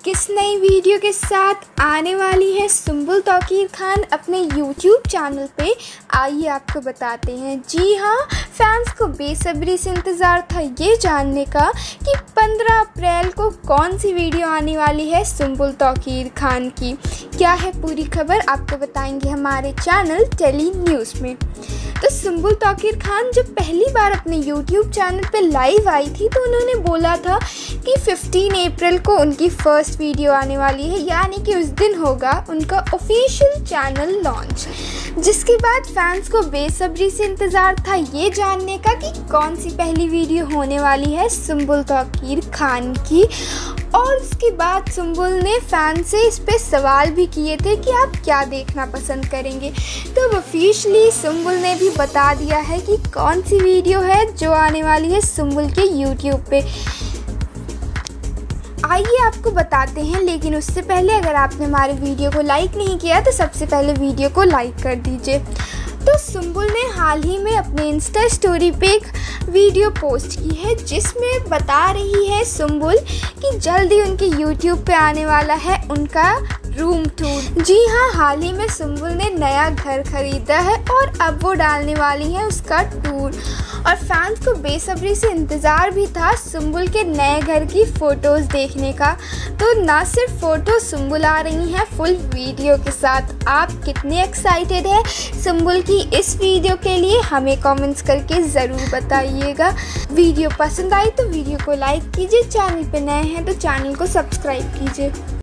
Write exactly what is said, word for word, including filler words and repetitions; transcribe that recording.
किस नई वीडियो के साथ आने वाली है सुंबुल तौकीर खान अपने यूट्यूब चैनल पे, आइए आपको बताते हैं। जी हाँ, फैंस को बेसब्री से इंतज़ार था ये जानने का कि पंद्रह अप्रैल को कौन सी वीडियो आने वाली है सुंबुल तौकीर खान की। क्या है पूरी खबर आपको बताएंगे हमारे चैनल टेली न्यूज़ में। तो सुंबुल तौकीर खान जब पहली बार अपने यूट्यूब चैनल पे लाइव आई थी तो उन्होंने बोला था कि पंद्रह अप्रैल को उनकी फ़र्स्ट वीडियो आने वाली है, यानी कि उस दिन होगा उनका ऑफिशियल चैनल लॉन्च। जिसके बाद फैंस को बेसब्री से इंतज़ार था ये जानने का कि कौन सी पहली वीडियो होने वाली है सुंबुल तौकीर खान की। और उसके बाद सुंबुल ने फैन से इस पे सवाल भी किए थे कि आप क्या देखना पसंद करेंगे। तो ऑफिशियली सुंबुल ने भी बता दिया है कि कौन सी वीडियो है जो आने वाली है सुंबुल के यूट्यूब पे। आइए आपको बताते हैं, लेकिन उससे पहले अगर आपने हमारे वीडियो को लाइक नहीं किया तो सबसे पहले वीडियो को लाइक कर दीजिए। तो सुंबुल ने हाल ही में अपने इंस्टा स्टोरी पे एक वीडियो पोस्ट की है जिसमें बता रही है सुंबुल कि जल्दी उनके यूट्यूब पे आने वाला है उनका रूम टूर। जी हाँ, हाल ही में सुंबुल ने नया घर खरीदा है और अब वो डालने वाली है उसका टूर। और फैंस को बेसब्री से इंतज़ार भी था सुंबुल के नए घर की फ़ोटोज़ देखने का। तो ना सिर्फ फ़ोटो सुंबुल आ रही हैं फुल वीडियो के साथ। आप कितने एक्साइटेड हैं सुंबुल की इस वीडियो के लिए, हमें कमेंट्स करके ज़रूर बताइएगा। वीडियो पसंद आई तो वीडियो को लाइक कीजिए, चैनल पे नए हैं तो चैनल को सब्सक्राइब कीजिए।